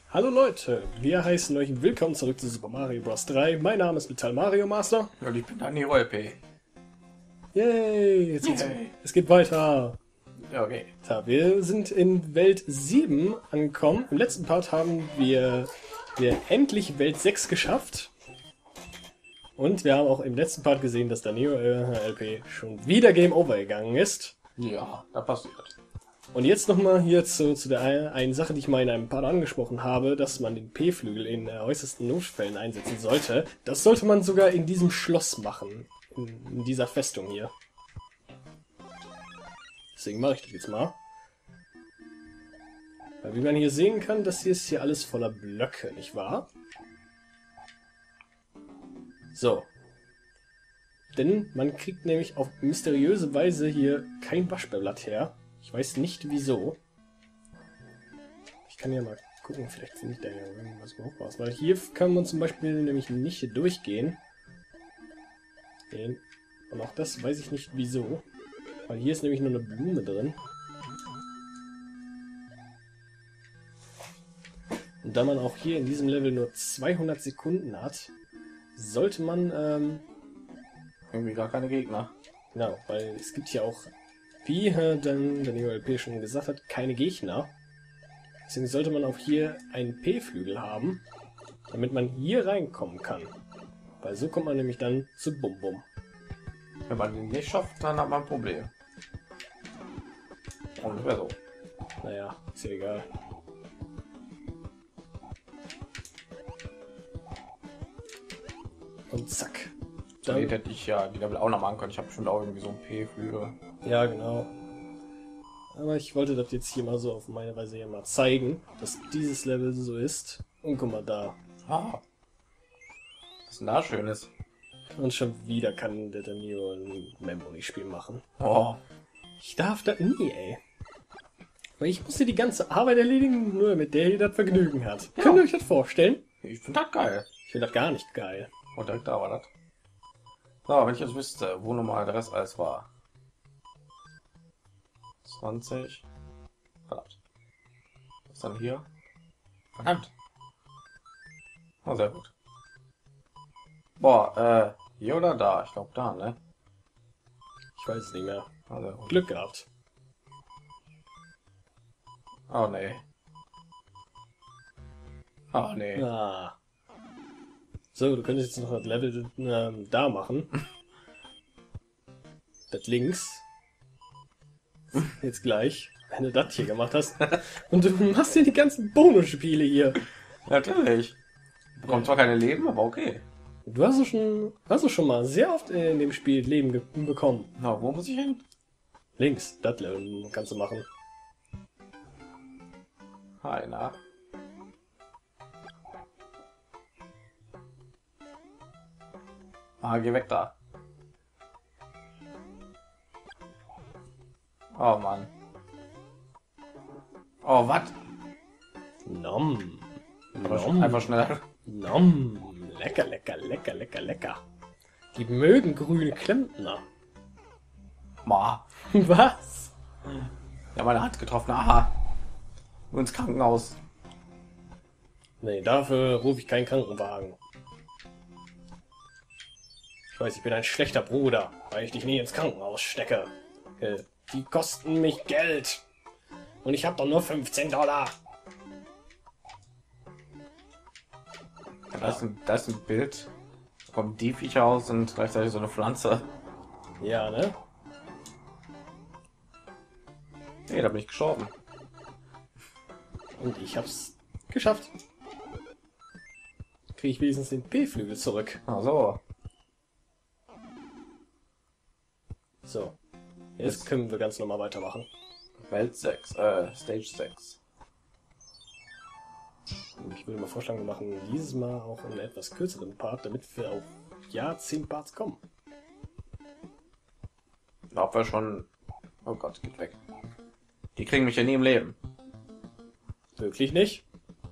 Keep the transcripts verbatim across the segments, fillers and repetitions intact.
Hallo Leute, wir heißen euch willkommen zurück zu Super Mario Bros. drei. Mein Name ist Metall Mario Master. Und ich bin Dani Rolpe. Yay, jetzt geht's, Yay. es geht weiter. Ja, okay. Ja, wir sind in Welt sieben angekommen. Im letzten Part haben wir, wir endlich Welt sechs geschafft. Und wir haben auch im letzten Part gesehen, dass der Neo L P schon wieder Game Over gegangen ist. Ja, da passiert. Und jetzt nochmal hier zu, zu der einen, einen Sache, die ich mal in einem Part angesprochen habe, dass man den P-Flügel in äh, äußersten Notfällen einsetzen sollte. Das sollte man sogar in diesem Schloss machen. In, in dieser Festung hier. Deswegen mache ich das jetzt mal. Weil wie man hier sehen kann, das hier ist hier alles voller Blöcke, nicht wahr? So. Denn man kriegt nämlich auf mysteriöse Weise hier kein Waschbärblatt her. Ich weiß nicht wieso. Ich kann ja mal gucken, vielleicht finde ich da ja irgendwas brauchbares. Weil hier kann man zum Beispiel nämlich nicht durchgehen. Und auch das weiß ich nicht wieso. Weil hier ist nämlich nur eine Blume drin. Und da man auch hier in diesem Level nur zweihundert Sekunden hat, sollte man, ähm, Irgendwie gar keine Gegner. genau, weil es gibt hier auch, wie äh, dann der Neo L P schon gesagt hat, keine Gegner. Deswegen sollte man auch hier einen P-Flügel haben, damit man hier reinkommen kann. Weil so kommt man nämlich dann zu Bum Bum. Wenn man den nicht schafft, dann hat man ein Problem. Ungefähr so. Naja, ist ja egal. Und zack. Dann hätte ich ja die Level auch noch machen können. Ich habe bestimmt auch irgendwie so ein P-Flügel. Ja, genau. Aber ich wollte das jetzt hier mal so auf meine Weise hier mal zeigen, dass dieses Level so ist. Und guck mal da. Ah. Was ist denn da Schönes? Und schon wieder kann der Neo ein Memory-Spiel machen. Oh. Ich darf das nie, ey. Weil ich musste die ganze Arbeit erledigen, nur damit der hier das Vergnügen hat. Ja. Könnt ihr euch das vorstellen? Ich finde das geil. Ich finde das gar nicht geil. Und direkt da war das. So, wenn ich jetzt wüsste, wo nochmal der Rest alles war. zwanzig. Verdammt. Was ist dann hier? Verdammt. Oh, sehr gut. Boah, äh, hier oder da? Ich glaube da, ne? Ich weiß es nicht mehr. Oh, sehr gut. Glück gehabt. Oh, nee. Oh, nee. Ah. So, du könntest jetzt noch das Level ähm, da machen. Das links. Jetzt gleich, wenn du das hier gemacht hast. Und du machst hier die ganzen Bonusspiele hier. Natürlich. Bekommt zwar keine Leben, aber okay. Du hast doch schon, hast du schon mal sehr oft in dem Spiel Leben ge- bekommen. Na, wo muss ich hin? Links, das Level kannst du machen. Hi, na. Ah, geh weg da. Oh Mann. Oh, was? Nom. Einfach, Nom. einfach schnell. Nom. Lecker, lecker, lecker, lecker, lecker. Die mögen grüne Klempner. Ma. Was? Ja, meine Hand getroffen. Aha. Nur ins Krankenhaus. Nee, dafür rufe ich keinen Krankenwagen. Ich weiß, ich bin ein schlechter Bruder, weil ich dich nie ins Krankenhaus stecke. Äh, Die kosten mich Geld. Und ich habe doch nur fünfzehn Dollar. Da ist ein, da ist ein Bild. Da kommen die Viecher aus und gleichzeitig so eine Pflanze. Ja, ne? Nee, da bin ich gestorben. Und ich hab's geschafft. Kriege ich wenigstens den P-Flügel zurück. Ach so. So. Jetzt können wir ganz normal weitermachen. Welt sechs, äh, Stage sechs. Ich würde mal vorschlagen, wir machen dieses Mal auch einen etwas kürzeren Part, damit wir auf ja zehn Parts kommen. Ob wir schon... Oh Gott, geht weg. Die kriegen mich ja nie im Leben. Wirklich nicht?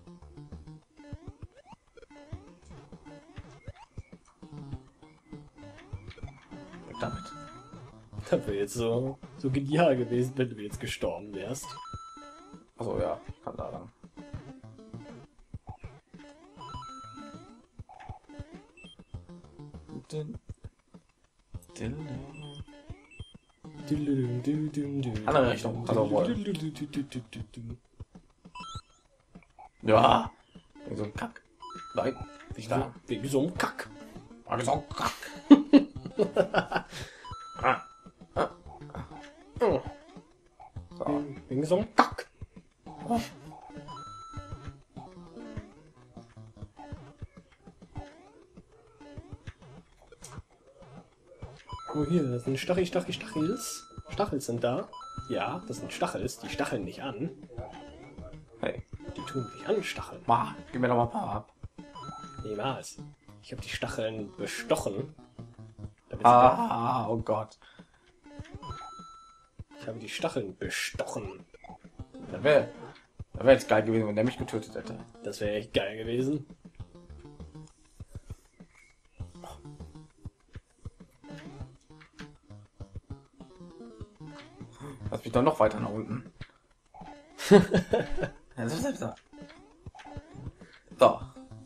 Damit. Das wäre jetzt so, so genial gewesen, wenn du jetzt gestorben wärst. Achso, ja, ich kann da lang. Andere Richtung. Also wohl. Ja. Wie so ein Kack. Nein. Nicht da. Wegen so einem Kack. Wie so ein Kack. So. Wegen so einem Kack. Oh, hier, das sind Stachel, Stachel, Stachels. Stachel sind da. Ja, das sind Stachels. Die stacheln nicht an. Hey. Die tun sich anstacheln. Ma, gib mir doch mal ein paar ab. Niemals. Ich habe die Stacheln bestochen. Damit sie Ah, oh Gott. Ich habe die Stacheln bestochen. Das wäre das wär jetzt geil gewesen, wenn der mich getötet hätte. Das wäre echt geil gewesen. Lass mich doch noch weiter nach unten. So.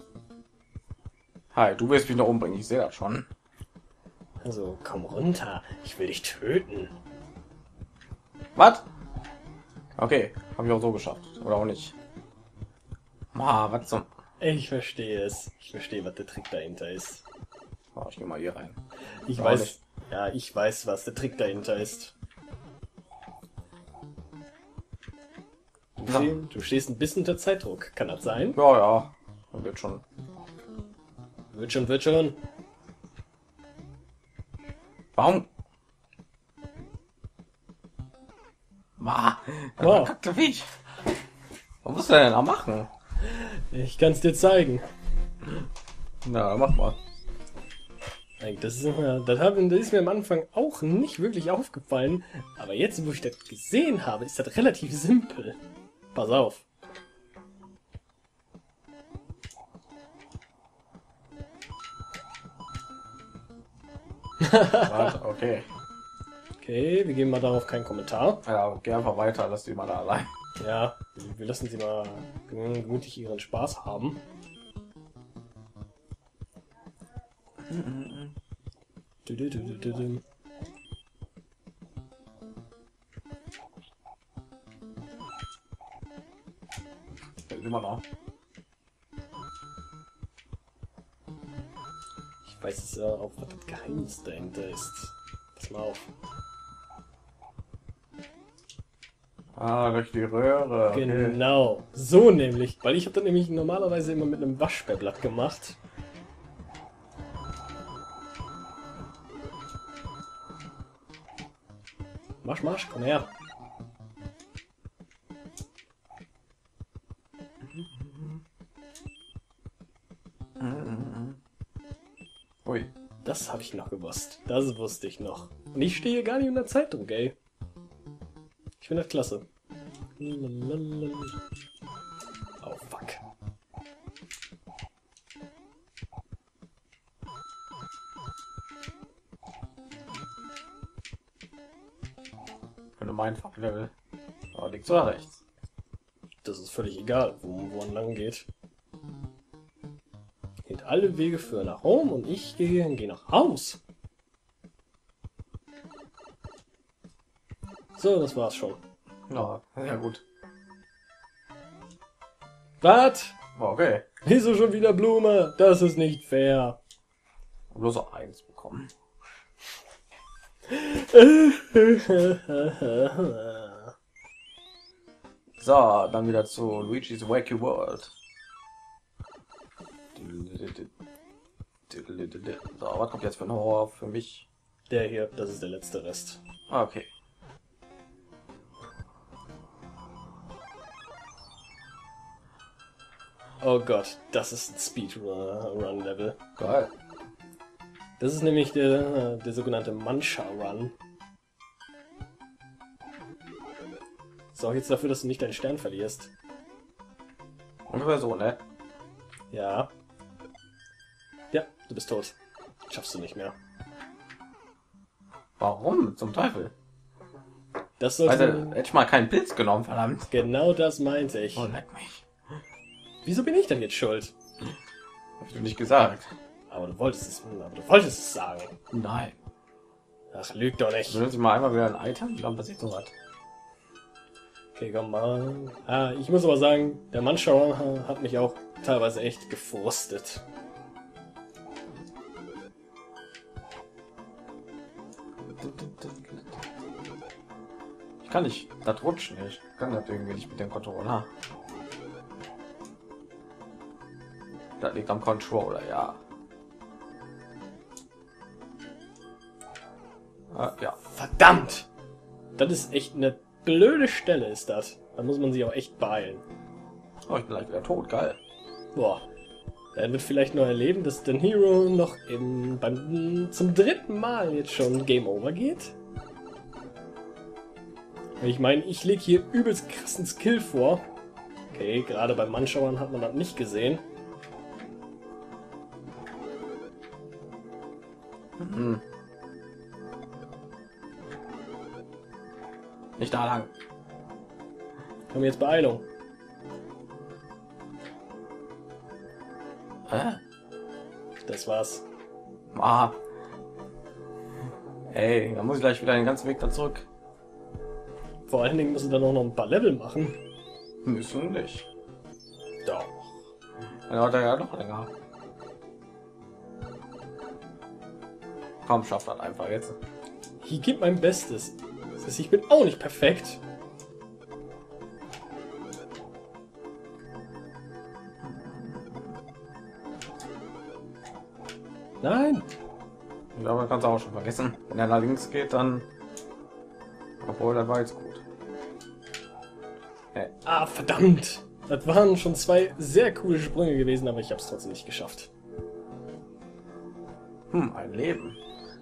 Hi, du willst mich noch umbringen, ich sehe das schon. Also, komm runter. Ich will dich töten. Was? Okay, habe ich auch so geschafft. Oder auch nicht. Ma, was zum... Ich verstehe es. Ich verstehe, was der Trick dahinter ist. Oh, ich geh mal hier rein. Ich Auch weiß... nicht. Ja, ich weiß, was der Trick dahinter ist. Du, Na. steh, du stehst ein bisschen unter Zeitdruck. Kann das sein? Ja, ja. Das wird schon. Wird schon, wird schon. Warum? Ma, das Oh. verkackte Viech. Was musst du denn da machen? Ich kann es dir zeigen. Na, mach mal. Das ist, immer- das, hab, das ist mir am Anfang auch nicht wirklich aufgefallen. Aber jetzt, wo ich das gesehen habe, ist das relativ simpel. Pass auf. Warte, okay. Okay, wir geben mal darauf keinen Kommentar. Ja, geh einfach weiter, lass die mal da allein. Ja, wir wir lassen sie mal gemütlich ihren Spaß haben. Du, du, du, du, du, du. Immer noch. Ich weiß es ja auch, was das Geheimnis dahinter ist. Pass mal auf. Ah, durch die Röhre. Okay. Genau, so nämlich. Weil ich habe das nämlich normalerweise immer mit einem Waschbärblatt gemacht. Marsch, marsch, komm her. Ui. Das habe ich noch gewusst. Das wusste ich noch. Und ich stehe gar nicht unter Zeitdruck, ey. Ich finde das klasse. Oh, fuck. Wenn du mein Farblevel. Oh, links oder rechts? Das ist völlig egal, wo, wo man lang geht. Geht alle Wege führen nach Home und ich gehe, gehe nach Haus. So, das war's schon. Ja, ja gut. Was? Oh, okay. Wieso schon wieder Blume? Das ist nicht fair. Bloß noch eins bekommen. So, dann wieder zu Luigi's Wacky World. So, was kommt jetzt für ein Horror für mich? Der hier, das ist der letzte Rest. Okay. Oh Gott, das ist ein Speedrun-Level. Geil. Das ist nämlich der, der sogenannte Mancha-Run. Sorge jetzt dafür, dass du nicht deinen Stern verlierst. Ungefähr so, ne? Ja. Ja, du bist tot. Schaffst du nicht mehr. Warum? Zum Teufel? Das sollte Also, man- hätte ich mal keinen Pilz genommen, verdammt. Genau das meinte ich. Oh, leck mich. Wieso bin ich denn jetzt schuld? Hab ich doch nicht gesagt. Aber du wolltest es, aber du wolltest es sagen. Nein. Ach, lüg doch nicht. Benutze ich mal einmal wieder ein Item, dann passiert so was. Okay, komm mal. Ah, ich muss aber sagen, der Manschauer hat mich auch teilweise echt gefrustet. Ich kann nicht, das rutscht nicht. Ich kann das irgendwie nicht mit dem Controller. Das liegt am Controller, ja. Ah, ja. Verdammt! Das ist echt eine blöde Stelle, ist das. Da muss man sich auch echt beeilen. Oh, ich bin gleich wieder tot, geil. Boah. Er wird vielleicht noch erleben, dass den Hero noch im, beim, zum dritten Mal jetzt schon Game Over geht. Ich meine, ich lege hier übelst krassen Skill vor. Okay, gerade beim Mannschauern hat man das nicht gesehen. Mhm. Nicht da lang. Komm jetzt Beeilung. Hä? Das war's. Ah. Ey, da muss ich gleich wieder den ganzen Weg da zurück. Vor allen Dingen müssen wir dann auch noch ein paar Level machen. Müssen nicht. Doch. Dann dauert er ja noch länger. Komm, schafft das einfach jetzt. Ich gebe mein Bestes. Das heißt, ich bin auch nicht perfekt. Nein. Ich glaube, kannst du auch schon vergessen. Wenn er nach links geht, dann... Obwohl, das war jetzt gut. Hey. Ah, verdammt. Das waren schon zwei sehr coole Sprünge gewesen, aber ich habe es trotzdem nicht geschafft. Hm, ein Leben.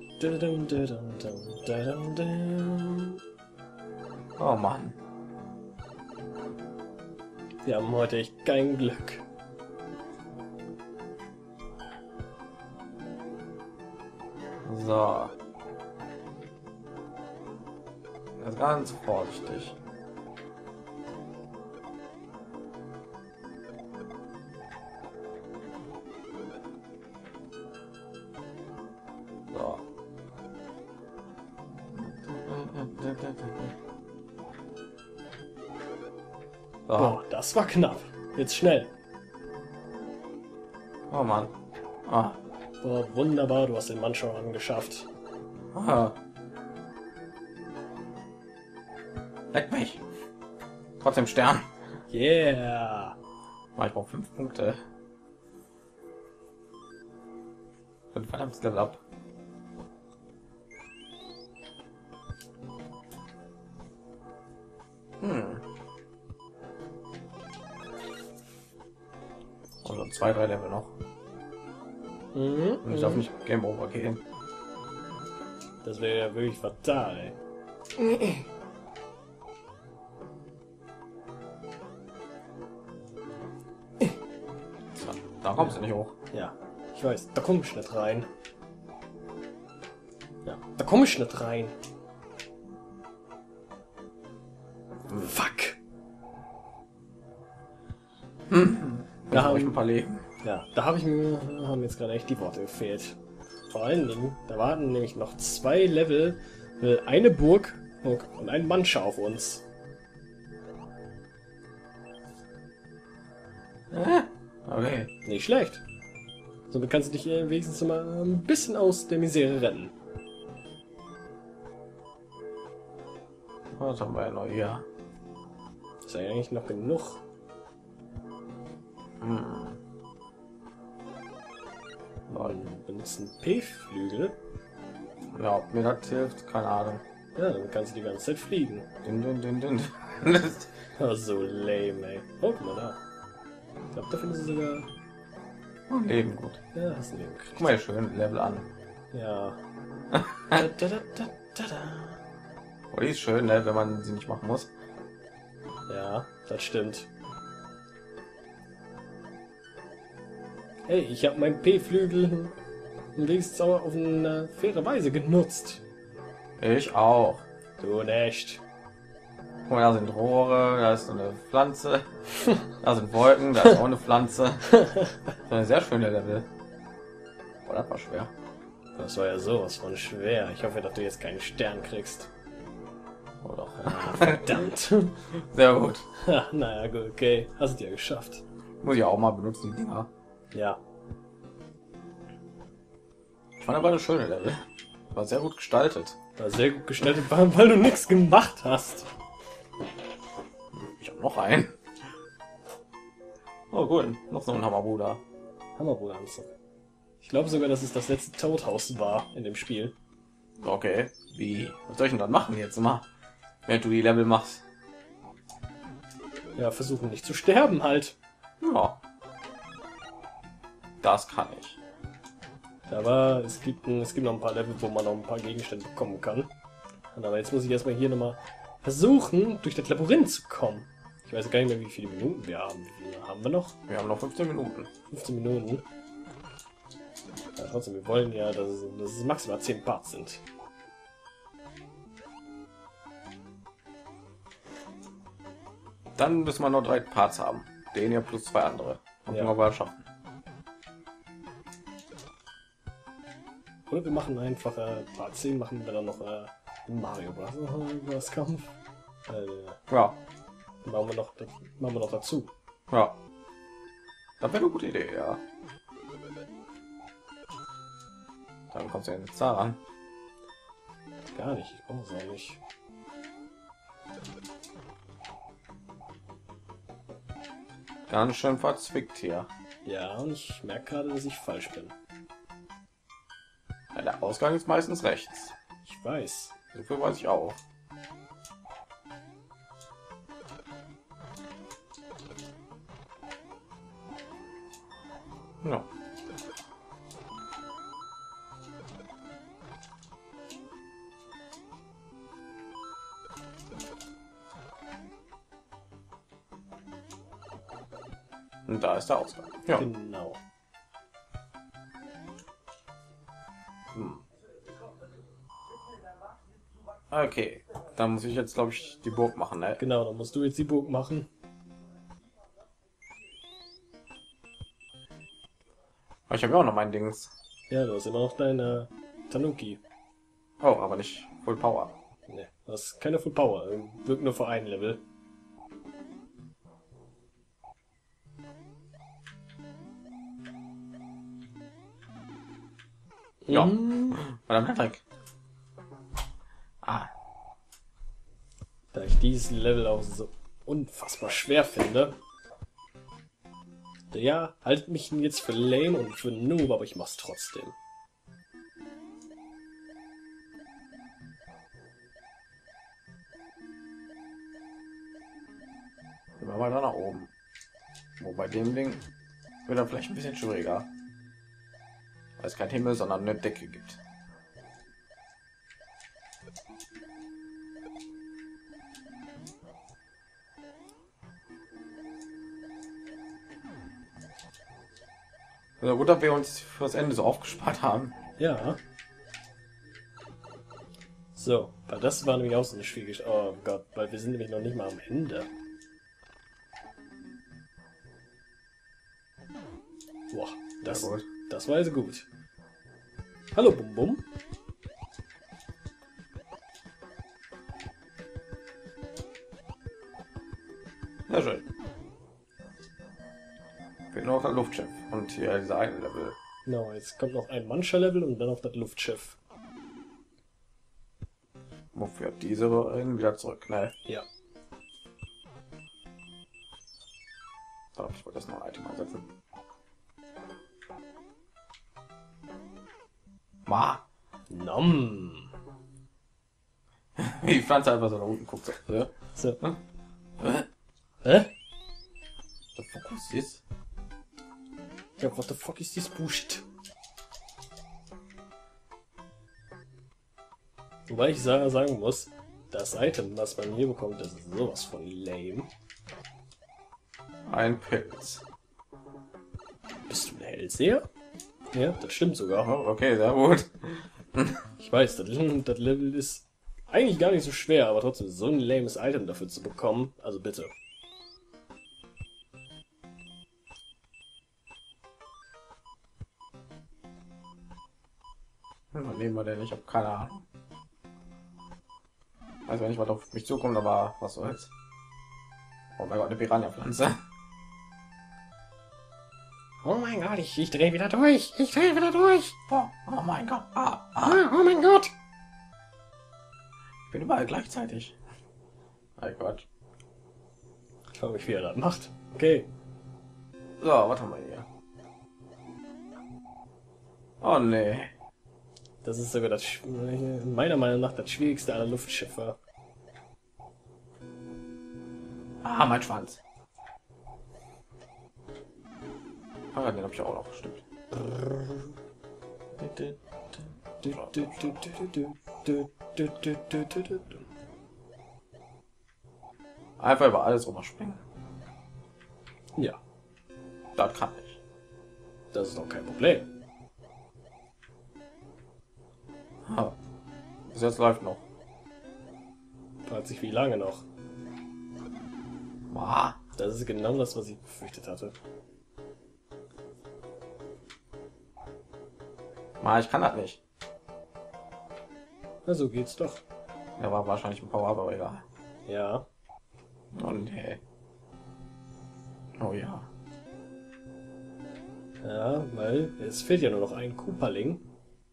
Oh Mann. Wir haben heute echt kein Glück. So. Das ist ganz vorsichtig. So. So. Boah, das war knapp. Jetzt schnell. Oh Mann. Ah. Boah, wunderbar, du hast den Mann schon angeschafft. Ah. Leck mich. Trotzdem Stern. Yeah. Ah, ich brauche fünf Punkte. Ein verdammtes Level up. Hm. Also zwei, drei Level noch. Mhm. Und ich darf nicht Game Over gehen. Das wäre ja wirklich fatal, ey. So, da kommst du nicht hoch. Ja, ich weiß, da komme ich nicht rein. Ja, da komme ich nicht rein. Fuck. Hm. Da Da habe haben- ich ein paar Leben. Ja, da habe ich mir haben jetzt gerade echt die Worte gefehlt. Vor allen Dingen, da warten nämlich noch zwei Level, äh, eine Burg und ein Mannscher auf uns. Okay. Nicht schlecht. Somit kannst du dich äh, wenigstens mal ein bisschen aus der Misere retten. Was haben wir ja noch hier? Ist ja eigentlich noch genug. Hm. Und benutzen P-Flügel. Ja, ob mir das hilft, keine Ahnung. Ja, dann kannst du die ganze Zeit fliegen. Din, din, din, din. Oh, so lame, ey. Oh, guck mal da. Ich glaube, da findest du sogar... Oh, Leben gut. Ja, hast du den gekriegt. Guck mal hier schön Level an. Ja. da, da, da, da, da, da. Oh, die ist schön, ne, wenn man sie nicht machen muss. Ja, das stimmt. Hey, ich habe meinen P-Flügel wenigstens auch auf eine faire Weise genutzt. Ich auch. Du nicht. Guck mal, da sind Rohre, da ist so eine Pflanze, da sind Wolken, da ist auch eine Pflanze. So eine sehr schöne Level. Boah, das war schwer. Das war ja sowas von schwer. Ich hoffe, dass du jetzt keinen Stern kriegst. Oh doch. Ah, verdammt. Sehr gut. Ha, naja, gut, okay. Hast du ja geschafft. Muss ich auch mal benutzen, die Dinger. Ja. Ich fand aber eine schöne Level. War sehr gut gestaltet. War sehr gut gestaltet, weil weil du nichts gemacht hast. Ich habe noch einen. Oh gut, noch so ein Hammerbruder. Hammerbruder Anzug. Ich glaube sogar, dass es das letzte Toadhaus war in dem Spiel. Okay, wie? Was soll ich denn dann machen jetzt mal, während du die Level machst? Ja, versuchen nicht zu sterben halt. Ja. Das kann ich. Aber es gibt, ein, es gibt noch ein paar Level, wo man noch ein paar Gegenstände bekommen kann. Und aber jetzt muss ich erstmal hier nochmal versuchen, durch das Labyrinth zu kommen. Ich weiß gar nicht mehr, wie viele Minuten wir haben. Wie viele haben wir noch? Wir haben noch fünfzehn Minuten. fünfzehn Minuten. Ja, trotzdem, wir wollen ja, dass es, dass es maximal zehn Parts sind. Dann müssen wir noch drei Parts haben. Den hier plus zwei andere. Und Ja. wir mal schaffen. Oder wir machen einfach äh, Part zehn, machen wir dann noch äh, Mario Bros. Bros. Kampf. Äh, Ja. machen, wir noch, machen wir noch dazu. Ja. Das wäre eine gute Idee, ja. Dann kommst du ja jetzt da ran. Gar nicht, ich brauche es auch nicht. Ganz schön verzwickt hier. Ja, und ich merke gerade, dass ich falsch bin. Ja, der Ausgang ist meistens rechts. Ich weiß. So viel weiß ich auch. Ja. Und da ist der Ausgang. Ja. Genau. Hm. Okay, dann muss ich jetzt, glaube ich, die Burg machen, ne? Genau, dann musst du jetzt die Burg machen. Aber ich habe ja auch noch mein Dings. Ja, du hast immer noch deine Tanuki. Oh, aber nicht Full Power. Ne, du hast keine Full Power. Wirkt nur für ein Level. Ja. Mhm. Verdammt, Dreck. Ah. Da ich dieses Level auch so unfassbar schwer finde. Ja, haltet mich jetzt für lame und für Noob, aber ich mach's trotzdem. Gehen wir mal da nach oben. Wo bei dem Ding wird er vielleicht ein bisschen schwieriger. Weil es kein Himmel, sondern eine Decke gibt. Also gut, dass wir uns fürs Ende so aufgespart haben. Ja. So, weil das war nämlich auch so eine schwierige... Oh Gott, weil wir sind nämlich noch nicht mal am Ende. Boah, das, Ja, gut. das war also gut. Hallo, Bum Bum. Sehr schön. Fehlt noch das Luftschiff und hier dieser eine Level. Genau, jetzt kommt noch ein Mancher-Level und dann auf das Luftschiff. Wofür diese hin wieder zurück, ne? Ja. So, ich wollte das noch ein Item einsetzen. Ma. Nom. Wie die Pflanze einfach so nach unten guckt. So. Ja. So. Hä? Hä? Der Fokus ist. Ja, what the fuck is this bullshit? Wobei ich sa- sagen muss, das Item, was man hier bekommt, das ist sowas von lame. Ein Pilz. Bist du ein Hellseher? Ja, das stimmt sogar. Oh, okay, sehr gut. Ich weiß, das, das Level ist eigentlich gar nicht so schwer, aber trotzdem so ein lames Item dafür zu bekommen, also bitte. Was nehmen wir denn? Ich habe keine Ahnung. Weiß nicht, was auf mich zukommt, aber was soll's. Oh mein Gott, eine Piranha-Pflanze. Oh mein Gott, ich, ich drehe wieder durch. Ich drehe wieder durch. Oh, oh mein Gott. Ah, ah. Ah, oh mein Gott. Ich bin überall gleichzeitig. Mein Gott. Schau mich, wie er das macht. Okay. So, was haben wir hier? Oh nee. Das ist sogar das, meiner Meinung nach, das schwierigste aller Luftschiffe. Ah, mein Schwanz. Ah, den habe ich auch noch, stimmt. Einfach über alles rüberspringen. Ja, Das kann ich. das ist doch kein Problem. Ah. Bis jetzt läuft noch. Fragt sich, wie lange noch. Ah. Das ist genau das, was ich befürchtet hatte. Ah, ich kann das nicht. Na, so geht's doch. Er war wahrscheinlich ein Power, aber egal. Ja. Oh nee. Oh ja. Ja, weil es fehlt ja nur noch ein Koopaling.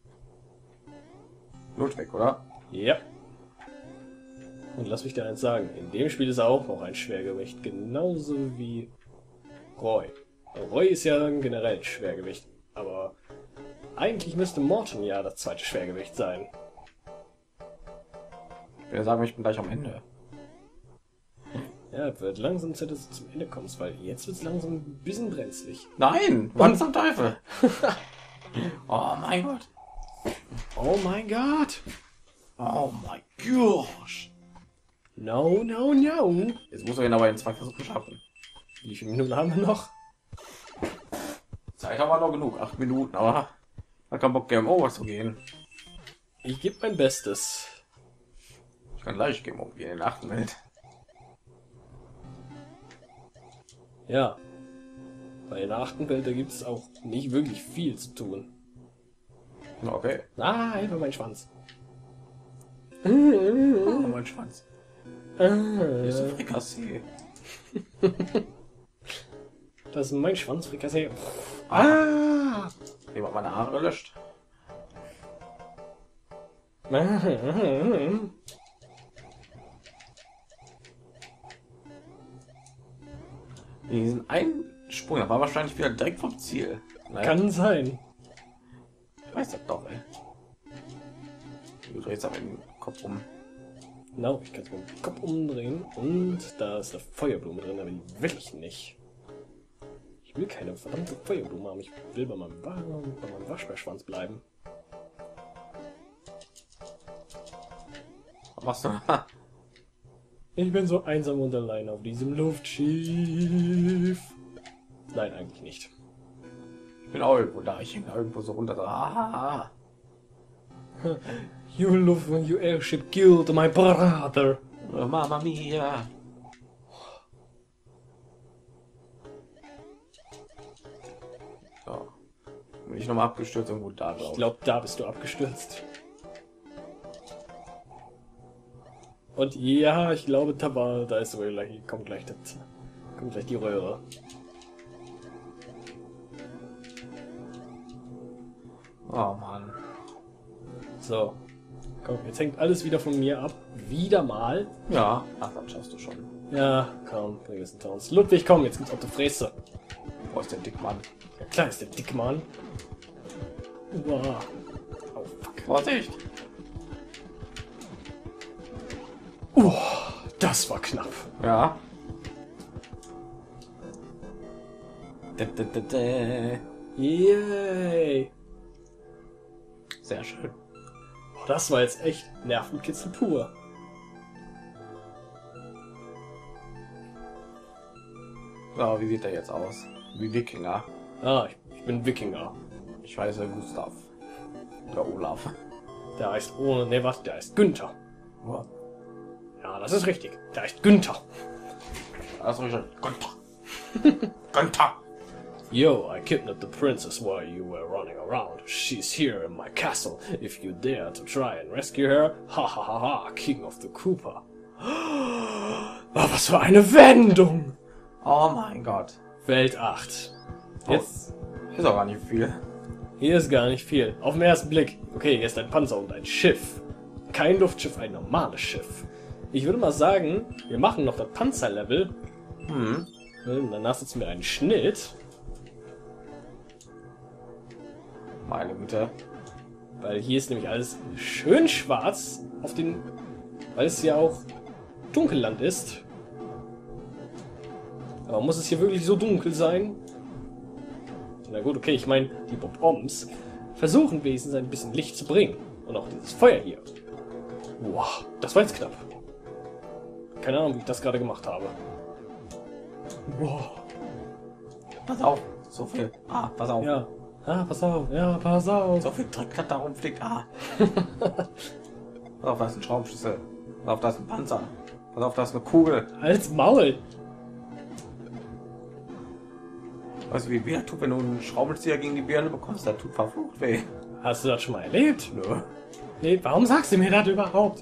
Ludwig, oder? Ja. Und lass mich dir eins sagen, in dem Spiel ist er auch noch ein Schwergewicht, genauso wie Roy. Roy ist ja generell ein Schwergewicht, aber eigentlich müsste Morton ja das zweite Schwergewicht sein. Ich will sagen, ich bin gleich am Ende. Ja, wird langsam Zeit, dass du zum Ende kommst, weil jetzt wird es langsam ein bisschen brenzlig. Nein! Was zum Teufel? Oh mein Gott! Oh mein Gott! Oh mein Gott! No, no, no! Jetzt muss er ihn aber in zwei Versuchen schaffen. Wie viele Minuten haben wir noch? Zeit haben wir noch genug, acht Minuten, aber hat keinen Bock, Game Over zu gehen. Ich gebe mein Bestes. Ich kann gleich Game Over gehen in der achten Welt. Ja. Bei der achten Welt, da gibt es auch nicht wirklich viel zu tun. Okay. Ah, einfach mein Schwanz. Oh, mein Schwanz. Ah, Hier ist ein Frikassee. das ist mein Schwanzfrikassee. Ah! Jemand meine Haare gelöscht. Diesen einen Sprung, da war wahrscheinlich wieder direkt vom Ziel. Naja, Kann sein. ich weiß das doch, ey. Du drehst aber den Kopf um. Genau, ich kann es mit dem Kopf umdrehen und da ist eine Feuerblume drin, aber die will ich nicht. Ich will keine verdammte Feuerblume haben, ich will bei meinem, Wa bei meinem Waschbärschwanz bleiben. Was machst du? Ich bin so einsam und allein auf diesem Luftschiff. Nein, eigentlich nicht. Ich bin auch irgendwo da. Ich hänge irgendwo so runter. Ah, You love when your airship killed my brother. oh, Mama mia. So. Bin ich nochmal abgestürzt irgendwo da drauf. Ich glaube, da bist du abgestürzt. Und ja, ich glaube, da war, da ist sogar gleich, kommt gleich das, kommt gleich die Röhre. Oh Mann. So. Komm, jetzt hängt alles wieder von mir ab. Wieder mal. Ja, ach, dann schaffst du schon. Ja, komm, wir sind hinter uns. Ludwig, komm, jetzt gibt's auf die Fresse. Wo ist der Dickmann? Ja klar ist der Dickmann. Wow. Oh, fuck. Vorsicht! Uh, das war knapp. Ja. Da, da, da, da. Yay. Sehr schön. Oh, das war jetzt echt Nervenkitzel pur. So, wie sieht er jetzt aus? Wie Wikinger. Ah, ich, ich bin Wikinger. Ich heiße Gustav. Oder Olaf. Der heißt ohne, ne, was? Der heißt Günther. Oh, Ja, das ist richtig. Der heißt Günther. das ist richtig. Günther. Günther. Yo, I kidnapped the princess while you were running around. She's here in my castle. If you dare to try and rescue her, ha ha ha ha, King of the Cooper. Oh, was für eine Wendung! Oh mein Gott. Welt acht. Jetzt, Oh, ist auch gar nicht viel. hier ist gar nicht viel. Auf den ersten Blick. Okay, hier ist ein Panzer und ein Schiff. Kein Luftschiff, ein normales Schiff. Ich würde mal sagen, wir machen noch das Panzerlevel. Hm. Und danach setzen wir einen Schnitt. Meine Güte. Weil hier ist nämlich alles schön schwarz. Auf den, weil es ja auch Dunkelland ist. Aber muss es hier wirklich so dunkel sein? Na gut, okay, ich meine, die Bob-Oms versuchen wenigstens ein bisschen Licht zu bringen. Und auch dieses Feuer hier. Wow, das war jetzt knapp. Keine Ahnung, wie ich das gerade gemacht habe. Wow. Pass auf. So viel. Ah, pass auf. Ja. Ah, pass auf. Ja, pass auf. So viel Dreck da rumfliegt. Ah. Pass auf, da ist ein Schraubenschlüssel. Pass auf, da ist ein Panzer. Pass auf, da ist eine Kugel. Als Maul. Weißt du, wie weh tut, wenn du einen Schraubenzieher gegen die Birne bekommst? Das tut verflucht weh. Hast du das schon mal erlebt? Nö. Nee, warum sagst du mir das überhaupt?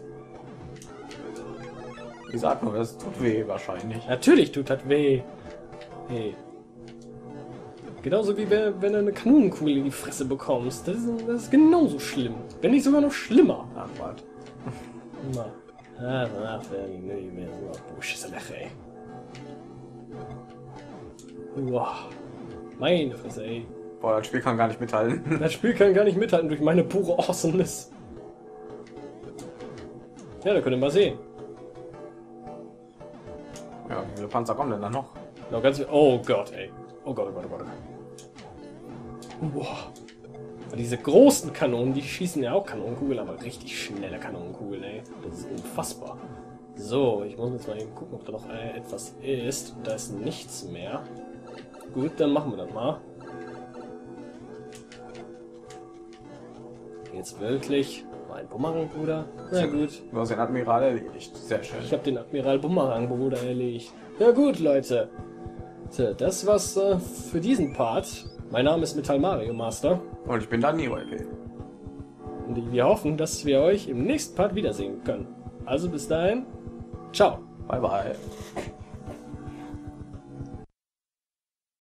Ich sag nur, das tut weh wahrscheinlich. Natürlich tut das weh. Hey. Genauso wie wenn, wenn du eine Kanonenkugel in die Fresse bekommst. Das ist, das ist genauso schlimm. Wenn nicht sogar noch schlimmer. Ach, warte. Na. Ah, danach werden die nicht mehr so Buschisselech, ey. Wow. Meine Fresse, ey. Boah, das Spiel kann gar nicht mithalten. Das Spiel kann gar nicht mithalten durch meine pure Awesomeness. Ja, da könnt ihr mal sehen. Ja, wie viele Panzer kommen denn da noch? Noch ganz, oh Gott, ey. Oh Gott, oh Gott, oh Gott. Wow. Diese großen Kanonen, die schießen ja auch Kanonenkugeln, aber richtig schnelle Kanonenkugeln, ey. Das ist unfassbar. So, ich muss jetzt mal eben gucken, ob da noch äh, etwas ist. Da ist nichts mehr. Gut, dann machen wir das mal. Jetzt wirklich mein Bumerang, Bruder. Na gut. Du hast den Admiral erledigt. Sehr schön. Ich habe den Admiral Bumerang, Bruder, erledigt. Ja gut, Leute. So, das war's äh, für diesen Part. Mein Name ist Metall Mario Master. Und ich bin Dani O L P. Und wir hoffen, dass wir euch im nächsten Part wiedersehen können. Also bis dahin. Ciao. Bye bye.